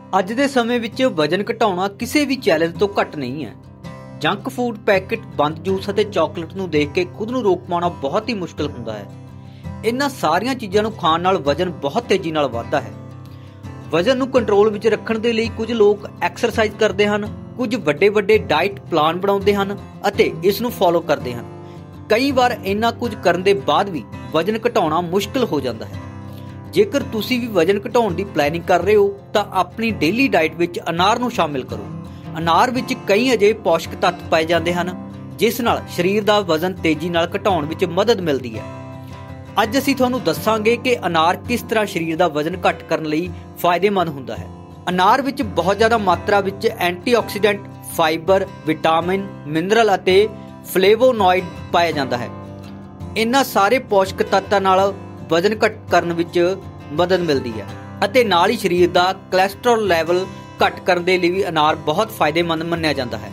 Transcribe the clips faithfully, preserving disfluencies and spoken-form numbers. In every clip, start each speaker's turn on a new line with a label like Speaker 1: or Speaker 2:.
Speaker 1: ਅੱਜ ਦੇ ਸਮੇਂ ਵਿੱਚ ਵਜਨ ਘਟਾਉਣਾ ਕਿਸੇ ਵੀ ਚੈਲੰਜ ਤੋਂ ਘੱਟ ਨਹੀਂ ਹੈ। ਜੰਕ ਫੂਡ, ਪੈਕੇਟ, ਬੰਦ ਜੂਸ ਅਤੇ ਚਾਕਲੇਟ ਨੂੰ ਦੇਖ ਕੇ ਖੁਦ ਨੂੰ ਰੋਕ ਪਾਉਣਾ ਬਹੁਤ ਹੀ ਮੁਸ਼ਕਲ ਹੁੰਦਾ ਹੈ। ਇਹਨਾਂ ਸਾਰੀਆਂ ਚੀਜ਼ਾਂ ਨੂੰ ਖਾਣ ਨਾਲ ਵਜਨ ਬਹੁਤ ਤੇਜ਼ੀ ਨਾਲ ਵੱਧਦਾ ਹੈ। ਵਜਨ ਨੂੰ ਕੰਟਰੋਲ ਵਿੱਚ ਰੱਖਣ ਦੇ ਲਈ ਕੁਝ ਲੋਕ ਐਕਸਰਸਾਈਜ਼ ਕਰਦੇ ਹਨ, ਕੁਝ ਵੱਡੇ ਵੱਡੇ ਡਾਈਟ ਪਲਾਨ ਬਣਾਉਂਦੇ ਹਨ ਅਤੇ ਇਸ ਨੂੰ ਫੋਲੋ ਕਰਦੇ ਹਨ। ਕਈ ਵਾਰ ਇੰਨਾ ਕੁਝ ਕਰਨ ਦੇ ਬਾਅਦ ਵੀ ਵਜਨ ਘਟਾਉਣਾ ਮੁਸ਼ਕਲ ਹੋ ਜਾਂਦਾ ਹੈ। ਜੇਕਰ ਤੁਸੀਂ ਵੀ ਵਜਨ ਘਟਾਉਣ ਦੀ ਪਲੈਨਿੰਗ ਕਰ ਰਹੇ ਹੋ ਤਾਂ ਆਪਣੀ ਡੇਲੀ ਡਾਈਟ ਵਿੱਚ ਅਨਾਰ ਨੂੰ ਸ਼ਾਮਿਲ ਕਰੋ। ਅਨਾਰ ਵਿੱਚ ਕਈ ਅਜਿਹੇ ਪੌਸ਼ਕ ਤੱਤ ਪਾਏ ਜਾਂਦੇ ਹਨ ਜਿਸ ਨਾਲ ਸਰੀਰ ਦਾ ਵਜ਼ਨ ਤੇਜ਼ੀ ਨਾਲ ਘਟਾਉਣ ਵਿੱਚ ਮਦਦ ਮਿਲਦੀ ਹੈ। ਅੱਜ ਅਸੀਂ ਤੁਹਾਨੂੰ ਦੱਸਾਂਗੇ ਕਿ ਅਨਾਰ ਕਿਸ ਤਰ੍ਹਾਂ ਸਰੀਰ ਦਾ ਵਜ਼ਨ ਘੱਟ ਕਰਨ ਲਈ ਫਾਇਦੇਮੰਦ ਹੁੰਦਾ ਹੈ। ਅਨਾਰ ਵਿੱਚ ਬਹੁਤ ਜ਼ਿਆਦਾ ਮਾਤਰਾ ਵਿੱਚ ਐਂਟੀਆਕਸੀਡੈਂਟ, ਫਾਈਬਰ, ਵਿਟਾਮਿਨ, ਮਿਨਰਲ ਅਤੇ ਫਲੇਵੋਨੋਇਡ ਪਾਇਆ ਜਾਂਦਾ ਹੈ। ਇਹਨਾਂ ਸਾਰੇ ਪੌਸ਼ਕ ਤੱਤਾਂ ਨਾਲ ਵਜ਼ਨ ਘੱਟ ਕਰਨ ਵਿੱਚ ਮਦਦ ਮਿਲਦੀ ਹੈ ਅਤੇ ਨਾਲ ਹੀ ਸਰੀਰ ਦਾ ਕੋਲੇਸਟ੍ਰੋਲ ਲੈਵਲ ਘੱਟ ਕਰਨ ਦੇ ਲਈ ਵੀ ਅਨਾਰ ਬਹੁਤ ਫਾਇਦੇਮੰਦ ਮੰਨਿਆ ਜਾਂਦਾ ਹੈ।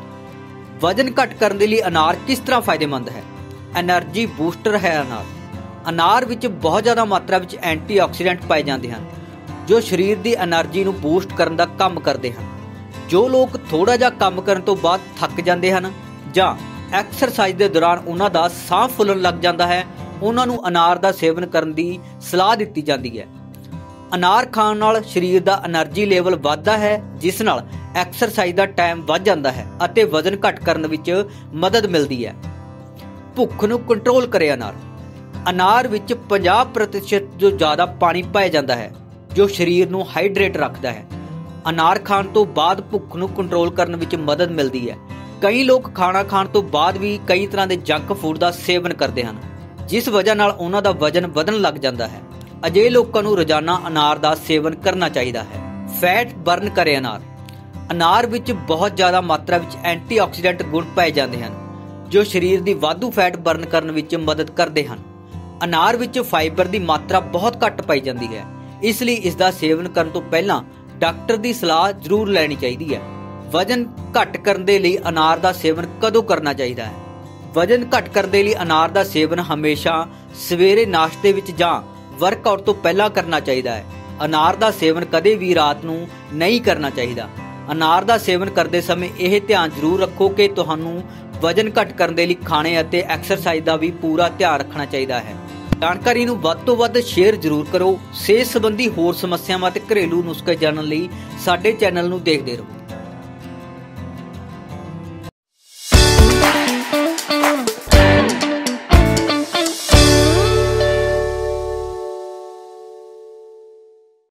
Speaker 1: ਵਜ਼ਨ ਘੱਟ ਕਰਨ ਦੇ ਲਈ ਅਨਾਰ ਕਿਸ ਤਰ੍ਹਾਂ ਫਾਇਦੇਮੰਦ ਹੈ? ਐਨਰਜੀ ਬੂਸਟਰ ਹੈ ਅਨਾਰ। ਅਨਾਰ ਵਿੱਚ ਬਹੁਤ ਜ਼ਿਆਦਾ ਮਾਤਰਾ ਵਿੱਚ ਐਂਟੀਆਕਸੀਡੈਂਟ ਪਾਏ ਜਾਂਦੇ ਹਨ ਜੋ ਸਰੀਰ ਦੀ એનર્ਜੀ ਨੂੰ ਬੂਸਟ ਕਰਨ ਦਾ ਕੰਮ ਕਰਦੇ ਹਨ। ਜੋ ਲੋਕ ਥੋੜਾ ਜਿਹਾ ਕੰਮ ਕਰਨ ਤੋਂ ਬਾਅਦ ਥੱਕ ਜਾਂਦੇ ਹਨ ਜਾਂ ਐਕਸਰਸਾਈਜ਼ ਦੇ ਦੌਰਾਨ ਉਹਨਾਂ ਦਾ ਸਾਹ ਫੁੱਲਣ ਲੱਗ ਜਾਂਦਾ ਹੈ, ਉਹਨਾਂ ਨੂੰ ਅਨਾਰ ਦਾ ਸੇਵਨ ਕਰਨ ਦੀ ਸਲਾਹ ਦਿੱਤੀ ਜਾਂਦੀ ਹੈ। ਅਨਾਰ ਖਾਣ ਨਾਲ ਸਰੀਰ ਦਾ એનર્ਜੀ ਲੈਵਲ ਵੱਧਦਾ ਹੈ ਜਿਸ ਨਾਲ ਐਕਸਰਸਾਈਜ਼ ਦਾ ਟਾਈਮ ਵੱਧ ਜਾਂਦਾ ਹੈ ਅਤੇ ਵਜ਼ਨ ਘੱਟ ਕਰਨ ਵਿੱਚ ਮਦਦ ਮਿਲਦੀ ਹੈ। ਭੁੱਖ ਨੂੰ ਕੰਟਰੋਲ ਕਰੇ ਅਨਾਰ। ਅਨਾਰ ਵਿੱਚ ਪੰਜਾਹ ਪ੍ਰਤੀਸ਼ਤ ਤੋਂ ਜ਼ਿਆਦਾ ਪਾਣੀ ਪਾਇਆ ਜਾਂਦਾ ਹੈ ਜੋ ਸਰੀਰ ਨੂੰ ਹਾਈਡਰੇਟ ਰੱਖਦਾ ਹੈ। ਅਨਾਰ ਖਾਣ ਤੋਂ ਬਾਅਦ ਭੁੱਖ ਨੂੰ ਕੰਟਰੋਲ ਕਰਨ ਵਿੱਚ ਮਦਦ ਮਿਲਦੀ ਹੈ। ਕਈ ਲੋਕ ਖਾਣਾ ਖਾਣ ਤੋਂ ਬਾਅਦ ਵੀ ਕਈ ਤਰ੍ਹਾਂ ਦੇ ਜੰਕ ਫੂਡ ਦਾ ਸੇਵਨ ਕਰਦੇ ਹਨ ਜਿਸ ਵਜ੍ਹਾ ਨਾਲ ਉਹਨਾਂ ਦਾ ਵਜ਼ਨ ਵਧਣ ਲੱਗ ਜਾਂਦਾ ਹੈ। ਅਜਿਹੇ ਲੋਕਾਂ ਨੂੰ ਰੋਜ਼ਾਨਾ ਅਨਾਰ ਦਾ ਸੇਵਨ ਕਰਨਾ ਚਾਹੀਦਾ ਹੈ। ਫੈਟ ਬਰਨ ਕਰੇ ਅਨਾਰ। ਅਨਾਰ ਵਿੱਚ ਬਹੁਤ ਜ਼ਿਆਦਾ ਮਾਤਰਾ ਵਿੱਚ ਐਂਟੀਆਕਸੀਡੈਂਟ ਗੁਣ ਪਾਏ ਜਾਂਦੇ ਹਨ ਜੋ ਸਰੀਰ ਦੀ ਵਾਧੂ ਫੈਟ ਬਰਨ ਕਰਨ ਵਿੱਚ ਮਦਦ ਕਰਦੇ ਹਨ। ਅਨਾਰ ਵਿੱਚ ਫਾਈਬਰ ਦੀ ਮਾਤਰਾ ਬਹੁਤ ਘੱਟ ਪਾਈ ਜਾਂਦੀ ਹੈ, ਇਸ ਲਈ ਇਸ ਦਾ ਸੇਵਨ ਕਰਨ ਤੋਂ ਪਹਿਲਾਂ ਡਾਕਟਰ ਦੀ ਸਲਾਹ ਜ਼ਰੂਰ ਲੈਣੀ ਚਾਹੀਦੀ ਹੈ। ਵਜ਼ਨ ਘੱਟ ਕਰਨ ਦੇ ਲਈ ਅਨਾਰ ਦਾ ਸੇਵਨ ਕਦੋਂ ਕਰਨਾ ਚਾਹੀਦਾ ਹੈ? ਵਜ਼ਨ ਘੱਟ ਕਰਨ ਦੇ ਲਈ ਅਨਾਰ ਦਾ ਸੇਵਨ ਹਮੇਸ਼ਾ ਸਵੇਰੇ ਨਾਸ਼ਤੇ ਵਿੱਚ ਜਾਂ ਵਰਕਆਊਟ ਤੋਂ ਪਹਿਲਾਂ ਕਰਨਾ ਚਾਹੀਦਾ ਹੈ। ਅਨਾਰ ਦਾ ਸੇਵਨ ਕਦੇ ਵੀ ਰਾਤ ਨੂੰ ਨਹੀਂ ਕਰਨਾ ਚਾਹੀਦਾ। ਅਨਾਰ ਦਾ ਸੇਵਨ ਕਰਦੇ ਸਮੇਂ ਇਹ ਧਿਆਨ ਜ਼ਰੂਰ ਰੱਖੋ ਕਿ ਤੁਹਾਨੂੰ ਵਜ਼ਨ ਘੱਟ ਕਰਨ ਦੇ ਲਈ ਖਾਣੇ ਅਤੇ ਐਕਸਰਸਾਈਜ਼ ਦਾ ਵੀ ਪੂਰਾ ਧਿਆਨ ਰੱਖਣਾ ਚਾਹੀਦਾ ਹੈ। ਜਾਣਕਾਰੀ ਨੂੰ ਵੱਧ ਤੋਂ ਵੱਧ ਸ਼ੇਅਰ ਜ਼ਰੂਰ ਕਰੋ। ਸਿਹਤ ਸੰਬੰਧੀ ਹੋਰ ਸਮੱਸਿਆਵਾਂ ਅਤੇ ਘਰੇਲੂ ਨੁਸਖੇ ਜਾਣਨ ਲਈ ਸਾਡੇ ਚੈਨਲ ਨੂੰ ਦੇਖਦੇ ਰਹੋ।